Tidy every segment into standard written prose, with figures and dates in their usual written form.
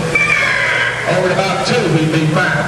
over about 2, he'd be fine.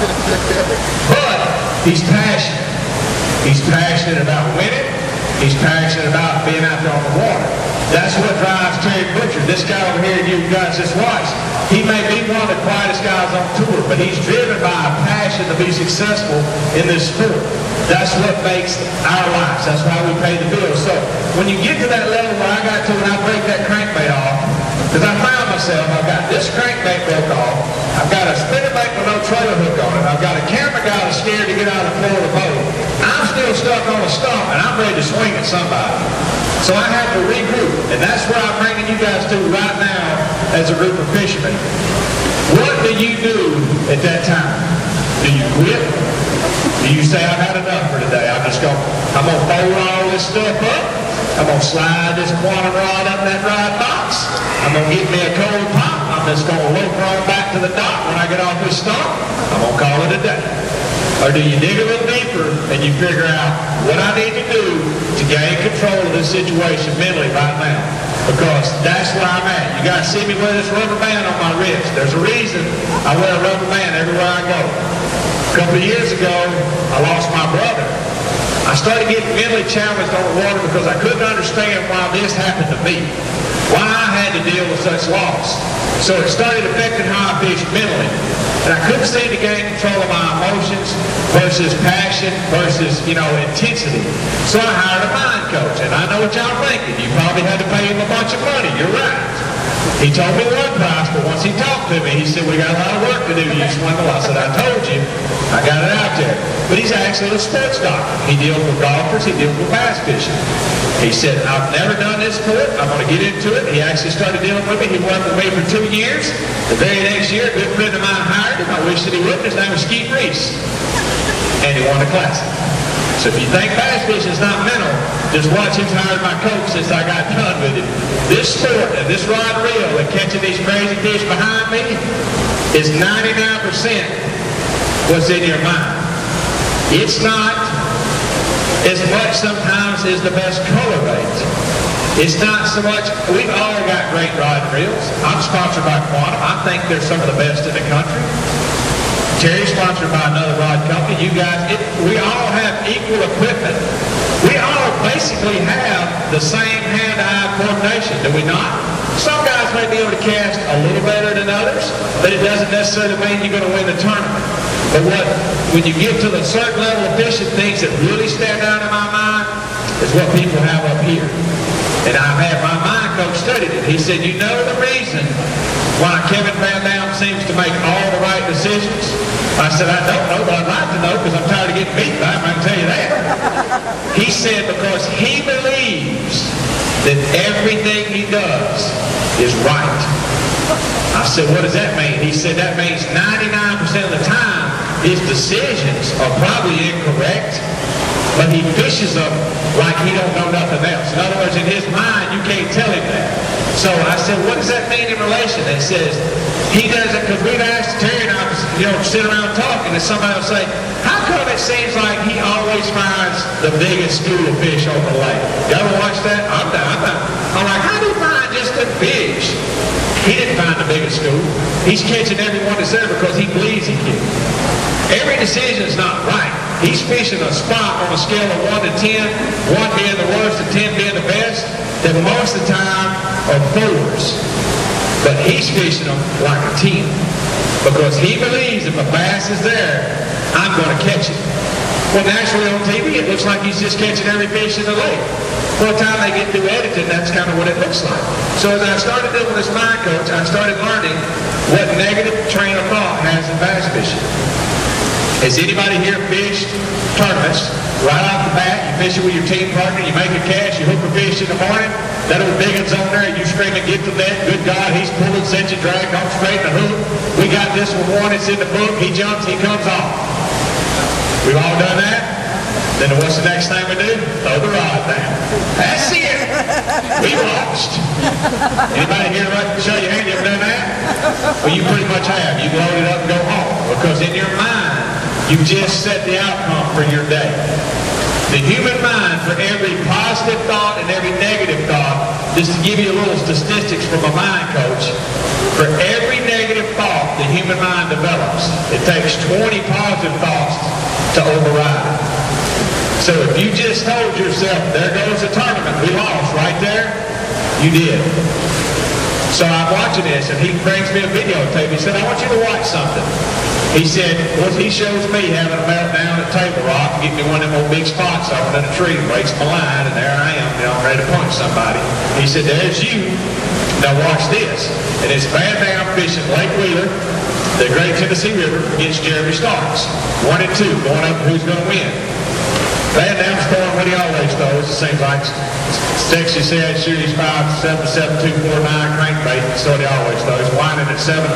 But he's passionate. He's passionate about winning. He's passionate about being out there on the water. That's what drives Terry Butcher. This guy over here you guys just watched, he may be one of the quietest guys on tour, but he's driven by a passion to be successful in this sport. That's what makes our lives. That's why we pay the bills. So when you get to that level where I got to when I break that crankbait off, because I found myself, I've got this crankbait broke off, I've got a spinnerbait with no trailer hook on it, I've got a camera guy that's scared to get out of the floor of the boat, I'm still stuck on a stump and I'm ready to swing at somebody. So I have to regroup, and that's where I'm bringing you guys to right now as a group of fishermen. What do you do at that time? Do you quit? Do you say, I've had enough for today, I'm going to fold all this stuff up, I'm going to slide this quantum rod up in that rod box, I'm going to get me a cold pop, I'm just going to rope right back to the dock when I get off this stump, I'm going to call it a day. Or do you dig a little deeper and you figure out what I need to do to gain control of this situation mentally right now? Because that's where I'm at. You guys see me wear this rubber band on my wrist. There's a reason I wear a rubber band everywhere I go. A couple of years ago, I lost my brother. I started getting mentally challenged on the water because I couldn't understand why this happened to me. Why I had to deal with such loss. So it started affecting how I fished mentally. And I couldn't seem to gain control of my emotions versus passion versus, intensity. So I hired a mind coach. And I know what y'all thinking. You probably had to pay him a bunch of money. You're right. He told me one price, but once he talked to me, he said, we got a lot of work to do, you swindle. I said, I told you. I got it out there. But he's actually a sports doctor. He deals with golfers. He deals with bass fishing. He said, I've never done this sport. I'm going to get into it. He actually started dealing with me. He worked with me for 2 years. The very next year, a good friend of mine hired him. I wish that he would. His name was Skeet Reese. And he won the classic. So if you think bass fishing is not mental, just watch him hire my coach since I got done with him. This sport and this rod and reel and catching these crazy fish behind me is 99% what's in your mind. It's not as much sometimes as the best color bait. It's not so much, we've all got great rod and reels. I'm sponsored by Quantum. I think they're some of the best in the country. Terry's sponsored by another rod company. You guys, we all have equal equipment. We all basically have the same hand-eye coordination, do we not? Some guys may be able to cast a little better than others, but it doesn't necessarily mean you're going to win the tournament. But when you get to the certain level of fishing, things that really stand out in my mind is what people have up here. And I've had my mind coach studied it. He said, you know the reason why Kevin Van Dam seems to make all the right decisions? I said, I don't know, but I'd like to know because I'm tired of getting beat by him, I can tell you that. He said because he believes that everything he does is right. I said, what does that mean? He said that means 99% of the time his decisions are probably incorrect, but he fishes them like he don't know nothing else. In other words, in his mind, you can't tell him that. So I said, what does that mean in relation? He says, he does it because we've asked Terry and I, sit around talking, and somebody will say, how come it seems like he always finds the biggest school of fish on the lake? You ever watch that? I'm like, how do you find just the fish? He didn't find the biggest school. He's catching everyone that's there because he believes he can. Every decision is not right. He's fishing a spot on a scale of 1 to 10, 1 being the worst and 10 being the best, that most of the time are 4s. But he's fishing them like a 10 because he believes if a bass is there, I'm going to catch it. Well, naturally on TV, it looks like he's just catching every fish in the lake. By the time they get through editing, that's kind of what it looks like. So as I started doing this mind coach, I started learning what negative train of thought has in bass fishing. Has anybody here fished tournaments? Right off the bat, you fish it with your team partner, you make a cast, you hook a fish in the morning, that old big one's on there, and you screaming, get the net, good God, he's pulling, sends you drag, come straight in the hook. We got this one, it's in the book, he jumps, he comes off. We've all done that? Then what's the next thing we do? Throw the rod down. That's it. We lost. Anybody here show your hand? You ever done that? Well, you pretty much have. You load it up and go home. Because in your mind, you just set the outcome for your day. The human mind, for every positive thought and every negative thought, just to give you a little statistics from a mind coach, for every negative negative thought the human mind develops, it takes 20 positive thoughts to override it. So if you just told yourself, there goes the tournament, we lost right there, you did. So I'm watching this, and he brings me a videotape. He said, I want you to watch something. He said, well, he shows me having a meltdown at Table Rock and get me one of them old big spots up in a tree, breaks my line, and there I am, I'm ready to punch somebody. He said, there's you. Now watch this. And it's Van Dam fishing Lake Wheeler, the Great Tennessee River, against Jeremy Starks. 1 and 2, going up who's going to win. Van Dam's throwing what he always throws. It seems like Texas head, Series 5, 7, 7, 2, 4, 9 crankbait. That's what he always throws. Winding at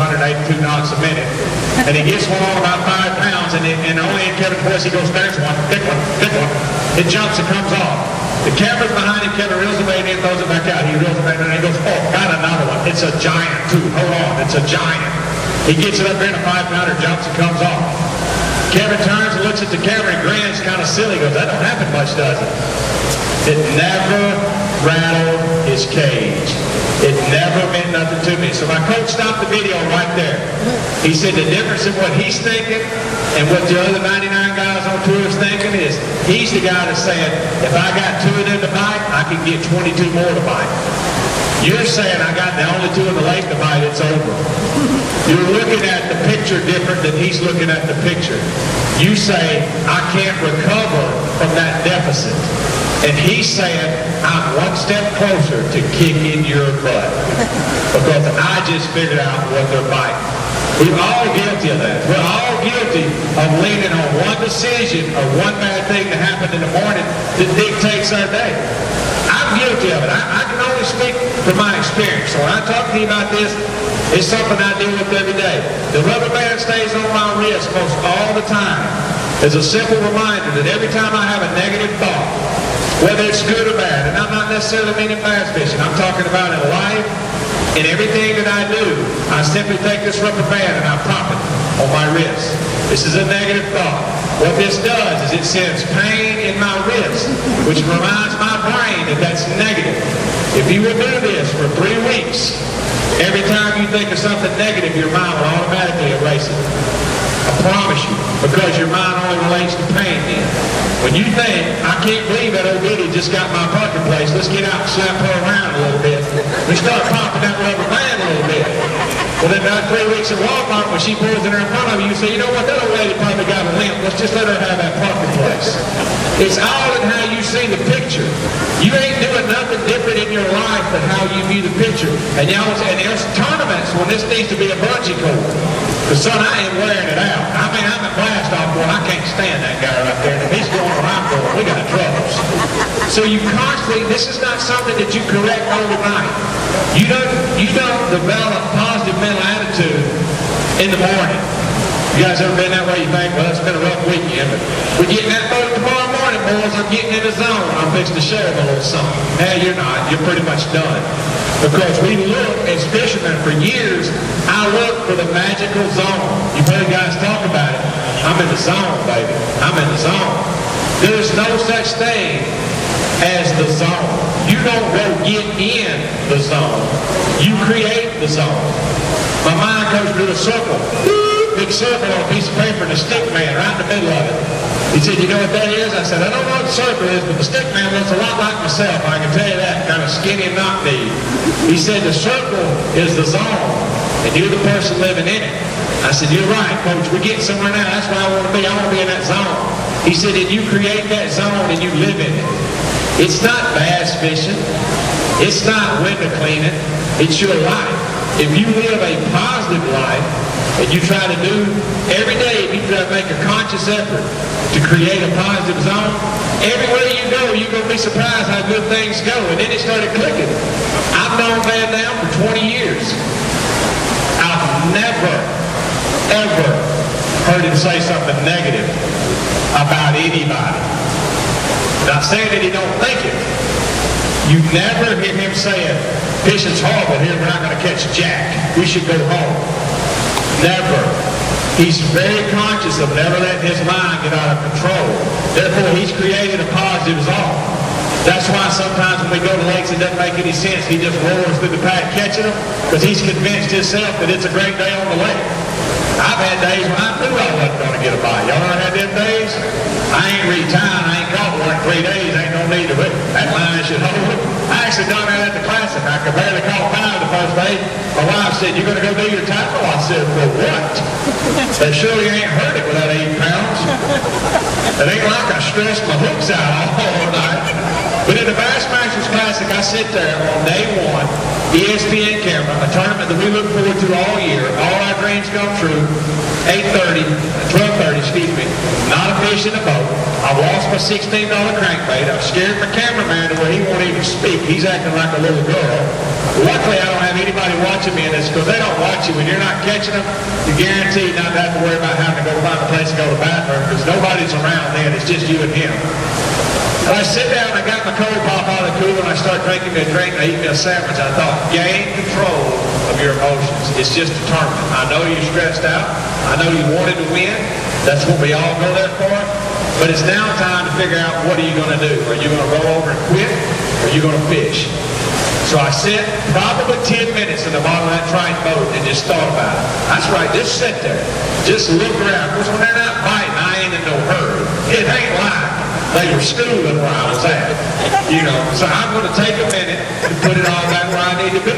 782 knots a minute. And he gets one on about 5 pounds, and only in Kevin's voice he goes, there's one, pick one, pick one. It jumps and comes off. The camera's behind him, Kevin reels the bait in, throws it back out. He reels the bait in, and he goes, oh, got another one. It's a giant, too. Hold on, it's a giant. He gets it up there in a 5-pounder, jumps and comes off. Kevin turns and looks at the camera and grins, kind of silly. He goes, that don't happen much, does it? It never rattled his cage. It never meant nothing to me. So my coach stopped the video right there. He said the difference in what he's thinking and what the other 99 guys on tour is thinking is he's the guy that's saying, if I got 2 of them to bite, I can get 22 more to bite. You're saying I got the only 2 in the lake to bite, it's over. You're looking at the picture different than he's looking at the picture. You say, I can't recover from that deficit. And he's saying, I'm 1 step closer to kicking your butt. Because I just figured out what they're biting. We're all guilty of that. We're all guilty of leaning on one decision or one bad thing that happened in the morning that dictates our day. I'm guilty of it. I can only speak from my experience. So when I talk to you about this, it's something I deal with every day. The rubber band stays on my wrist most all the time. It's a simple reminder that every time I have a negative thought, whether it's good or bad, and I'm not necessarily meaning bass fishing, I'm talking about in life, in everything that I do, I simply take this rubber band and I pop it on my wrist. This is a negative thought. What this does is it sends pain in my wrist, which reminds my brain that that's negative. If you would do this for 3 weeks, every time you think of something negative, your mind will automatically erase it. I promise you, because your mind only relates to pain then. When you think, I can't believe that old lady just got my parking place, let's get out and slap her around a little bit. We start popping that rubber band a little bit. Well, then about 3 weeks at Walmart, when she pulls it in front of you, you say, you know what, that old lady probably got a limp. Let's just let her have that parking place. It's all in how you see the picture. You ain't doing nothing different in your life than how you view the picture. And there's tournaments when this needs to be a bungee cord. Because, son, I ain't wearing it out. I mean, I'm at blast off one. I can't stand that guy right there. If he's going where I'm going, we got troubles. So you constantly, this is not something that you correct overnight. You don't develop positive mental attitude in the morning. You guys ever been that way? You think, well, it's been a rough weekend, but we're getting that boat tomorrow morning, boys. I'm getting in the zone. I'm fixing to share a little something. Hey, you're not. You're pretty much done. Because we look, as fishermen for years, I look for the magical zone. You've heard guys talk about it. I'm in the zone, baby. I'm in the zone. There's no such thing as the zone. You don't go get in the zone. You create the zone. My mind goes through a circle. Big circle on a piece of paper and a stick man right in the middle of it. He said, you know what that is? I said, I don't know what the circle is, but the stick man looks a lot like myself. I can tell you that, kind of skinny and knock-kneed. He said, the circle is the zone, and you're the person living in it. I said, you're right, Coach. We're getting somewhere now. That's where I want to be. I want to be in that zone. He said, and you create that zone and you live in it. It's not bass fishing. It's not window cleaning. It's your life. If you live a positive life, and you try to do every day, if you try to make a conscious effort to create a positive zone, everywhere you go, you're going to be surprised how good things go. And then it started clicking. I've known Van Dam for 20 years. I've never, ever heard him say something negative about anybody. Not saying that he don't think it. You never hear him saying, fishing's horrible here, we're not going to catch jack. We should go home. Never. He's very conscious of never letting his mind get out of control. Therefore, he's created a positive zone. That's why sometimes when we go to lakes, it doesn't make any sense. He just roars through the pack catching them because he's convinced himself that it's a great day on the lake. I've had days when I knew I wasn't going to get a bite. Y'all ever had them days? I ain't read time. I ain't caught one in 3 days. Ain't no need to wait. That line should hold it. I actually done that at the Classic. I could barely caught 5 the first day. My wife said, "You going to go do your tackle?" I said, "For what?" They surely ain't heard it without 8 pounds. It ain't like I stretched my hooks out all night. But in the Bassmasters Classic, I sit there on day 1, ESPN camera, a tournament that we look forward to all year. All our dreams come true. 12:30, excuse me. Not a fish in a boat. I lost my $16 crankbait. I've scared my cameraman to where he won't even speak. He's acting like a little girl. Luckily, I don't have anybody watching me in this because they don't watch you. When you're not catching them, you're guaranteed not to have to worry about having to go find a place to go to the bathroom because nobody's around then. It's just you and him. And I sit down, I got my cold pop out of the cooler, and I start drinking me a drink, and I eat me a sandwich. I thought, gain control of your emotions. It's just a tournament. I know you're stressed out. I know you wanted to win. That's what we all go there for. But it's now time to figure out what are you going to do. Are you going to roll over and quit, or are you going to fish? So I sit probably 10 minutes in the bottom of that Triton boat and just thought about it. That's right, just sit there. Just look around. Because when they're not biting, I ain't in no hurry. It ain't like they were schooling where I was at. You know, so I'm going to take a minute and put it all back where I need to be.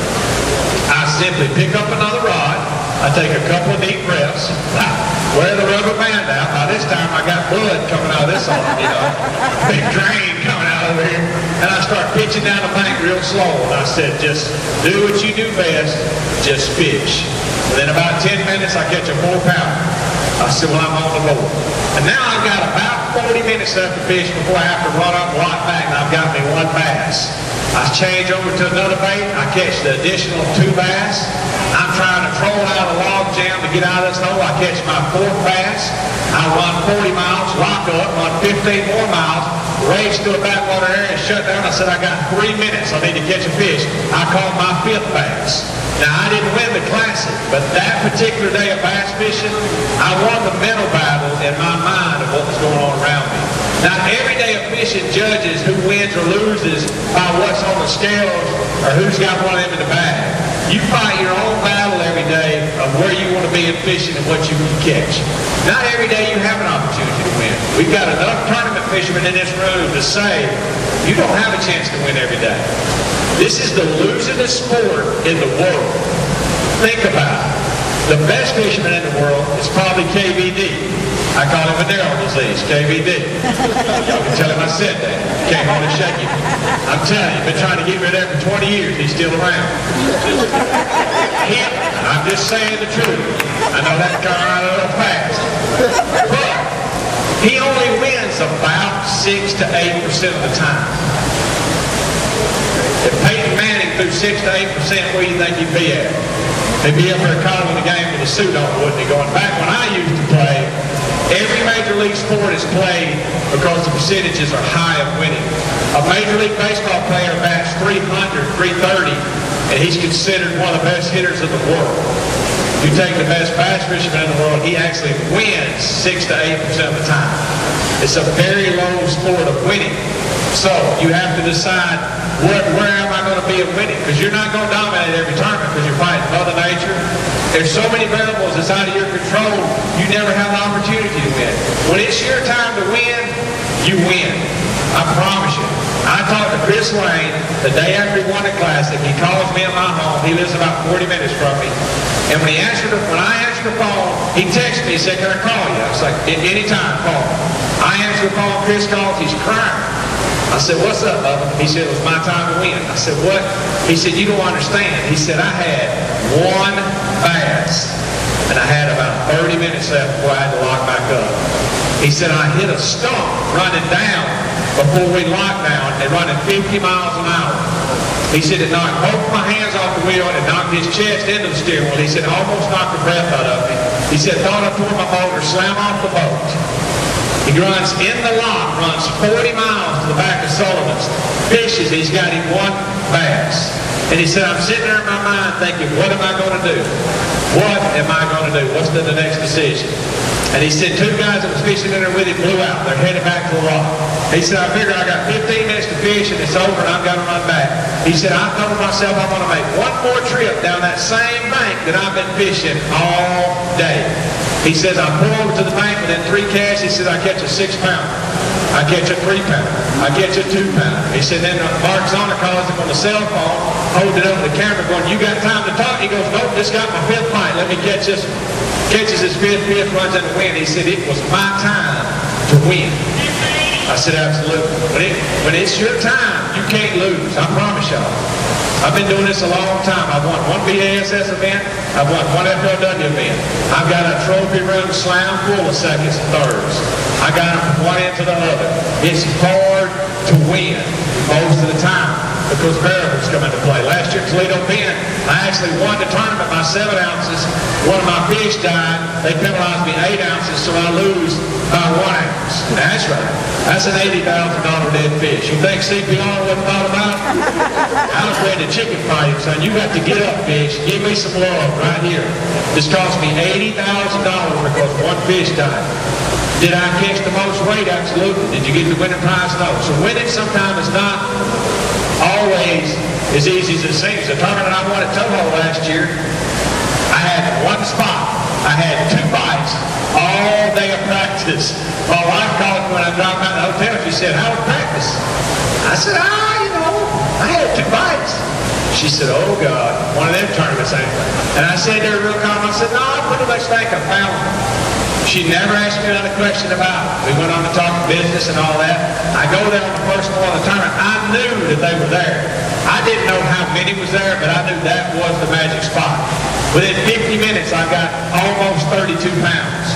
I simply pick up another rod. I take a couple of deep breaths. Wear the rubber band out. By this time, I got blood coming out of this arm, you know. Big drain coming out of here. And I start pitching down the bank real slow. And I said, just do what you do best. Just fish. Within about 10 minutes, I catch a 4-pounder. I said, well, I'm on the board. And now I've got about 40 minutes left to fish before I have to run up and lock back, and I've got me 1 bass. I change over to another bait. I catch the additional 2 bass. I'm trying to troll out a log jam to get out of this hole. I catch my 4th bass. I run 40 miles, lock up, run 15 more miles, race to a backwater area, shut down. I said, I got 3 minutes. I need to catch a fish. I caught my 5th bass. Now, I didn't win the Classic, but that particular day of bass fishing, I won the mental battle in my mind of what was going on around me. Now, every day of fishing judges who wins or loses by what's on the scales or who's got one of them in the bag. You fight your own battle every day of where you want to be in fishing and what you can catch. Not every day you have an opportunity to win. We've got enough tournament fishermen in this room to say you don't have a chance to win every day. This is the losingest sport in the world. Think about it. The best fisherman in the world is probably KVD. I call him Madero disease, KVD. Y'all can tell him I said that. Came on and shake him. I'm telling you, been trying to get rid of him for 20 years. He's still around. I'm just saying the truth. I know that got out a little fast. But he only wins about 6 to 8% of the time. If Peyton Manning threw 6 to 8%, where do you think he'd be at? He'd be up there calling the game with a suit on, wouldn't he? Going back when I used to play, every major league sport is played because the percentages are high of winning. A major league baseball player bats 300, 330, and he's considered one of the best hitters in the world. If you take the best bass fisherman in the world, he actually wins 6 to 8% of the time. It's a very low sport of winning. So you have to decide where am I going to be in winning? Because you're not going to dominate every tournament because you're fighting Mother Nature. There's so many variables that's out of your control, you never have the opportunity to win. When it's your time to win, you win. I promise you. I talked to Chris Lane the day after he won the Classic. He calls me at my home. He lives about 40 minutes from me. And when I answered the phone, he texted me. He said, can I call you? I was like, anytime, call me. I answered the phone. Chris calls. He's crying. I said, what's up, Bubba? He said, it was my time to win. I said, what? He said, you don't understand. He said, I had 1 bass, and I had about 30 minutes left before I had to lock back up. He said, I hit a stump running down before we locked down and running 50 miles an hour. He said, it knocked both my hands off the wheel and it knocked his chest into the steering wheel. He said, almost knocked the breath out of me. He said, thought I tore my motor, slam off the boat. He runs in the lock, runs 40 miles to the back of Sullivan's, fishes, he's got him 1 bass. And he said, I'm sitting there in my mind thinking, what am I going to do? What am I going to do? What's the next decision? And he said 2 guys that was fishing in there with him blew out. They're headed back to the lock. He said, I figure I got 15 minutes to fish and it's over and I've got to run back. He said, I told myself I'm going to make one more trip down that same bank that I've been fishing all day. He says, I pull over to the bank within 3 casts. He says, I catch a 6-pounder. I catch a 3-pounder. I catch a 2-pounder. He said, then Mark Zona calls him on the cell phone, holds it over the camera going, you got time to talk? He goes, nope, just got my 5th bite. Let me catch this one. Catches his 5th, runs in the wind. He said, it was my time to win. I said, absolutely. When it's your time, you can't lose. I promise y'all. I've been doing this a long time. I've won one BASS event. I've won one FLW event. I've got a trophy room slam full of seconds and thirds. I got them from one end to the other. It's hard to win most of the time because variables come into play. Last year at Toledo Bend, I actually won the tournament by 7 ounces. One of my fish died. They penalized me 8 ounces, so I lose by 1 ounce. That's right. That's an $80,000 dead fish. You think CPR wasn't thought about? I was ready to chicken fight him, son. You have to get up, fish. Give me some love right here. This cost me $80,000 because one fish died. Did I catch the most weight? Absolutely. Did you get the winning prize? No. So winning sometimes is not always as easy as it seems. The tournament I won at Toho last year, I had one spot. I had 2 bites all day of practice. My wife called me when I dropped out of the hotel. She said, how was practice? I said, I had 2 bites. She said, oh God, one of them tournaments ain't. And I said to her real calm, I said, no, I pretty much think I found them. She never asked me another question about it. We went on to talk business and all that. I go there on the first one of the tournament. I knew that they were there. I didn't know how many was there, but I knew that was the magic spot. Within 50 minutes, I got almost 32 pounds.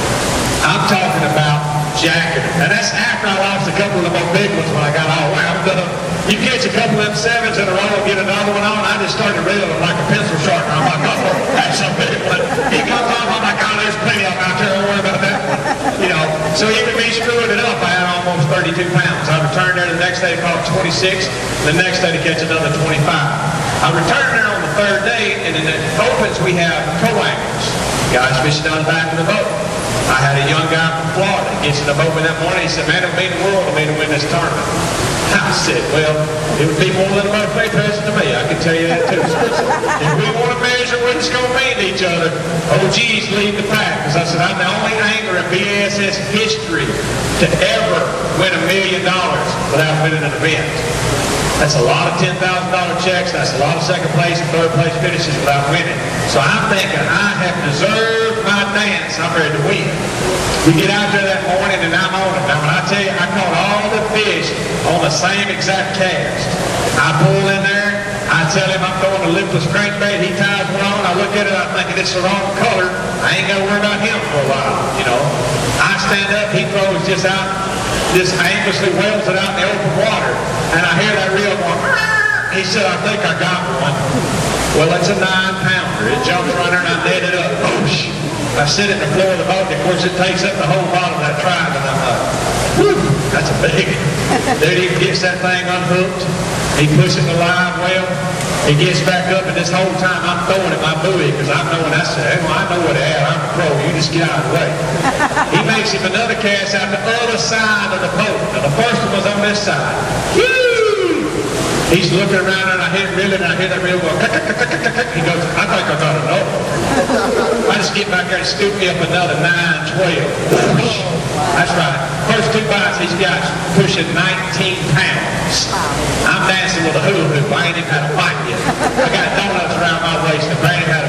I'm talking about jacking it. And that's after I lost a couple of the more big ones when I got all wound up. You catch a couple of them 7s in a row and get another one on, I just started reeling like a pencil sharpener. I'm like, oh, that's a big one. He comes off, I'm like, oh, there's plenty of them out there. Don't worry about that one. You know, so even me screwing it up, I had almost 32 pounds. I returned there the next day to caught 26. The next day to catch another 25. I returned there on the 3rd day, and in the opens we have co-anglers. Guys fishing on the back of the boat. I had a young guy from Florida. He gets in the boat with that morning. He said, man, it would mean the world to me to win this tournament. I said, well, it would be more than a birthday present to me. I can tell you that too. If we want to measure what it's going to mean to each other, OGs lead the pack. Because I said, I'm the only angler in BASS history to ever win $1 million without winning an event. That's a lot of $10,000 checks. That's a lot of second place and third place finishes without winning. So I'm thinking I have deserved my dance. I'm ready to win. We get out there that morning and I'm on it. Now when I tell you I caught all the fish on the same exact cast. I pull in there. I tell him I'm throwing a lipless crankbait. He ties one on. I look at it. I'm thinking it's the wrong color. I ain't got to worry about him for a while, you know. I stand up. He throws just out, just aimlessly wails it out in the open water. And I hear that reel going, Arr! He said, I think I got one. Well, it's a 9-pounder. It jumps right there and I net it up. Whoosh! I sit at the floor of the boat, and of course it takes up the whole bottom of that tribe, and I'm like, whew, that's a big one. Dude, he gets that thing unhooked. He puts it in the live well. He gets back up, and this whole time I'm throwing at my buoy because I'm knowing that's it. Well, I know what to add. I'm a pro. You just get out of the way. He makes him another cast out the other side of the boat. Now, the first one was on this side. He's looking around, and I hear reeling, and I hear that reel go, he goes, I think I got another one. I just get back there and scoop me up another 9, 12. That's right. First 2 bites, he's got pushing 19 pounds. I'm dancing with a hula hoop. I ain't even had a fight yet. I got donuts around my waist, and I ain't even had a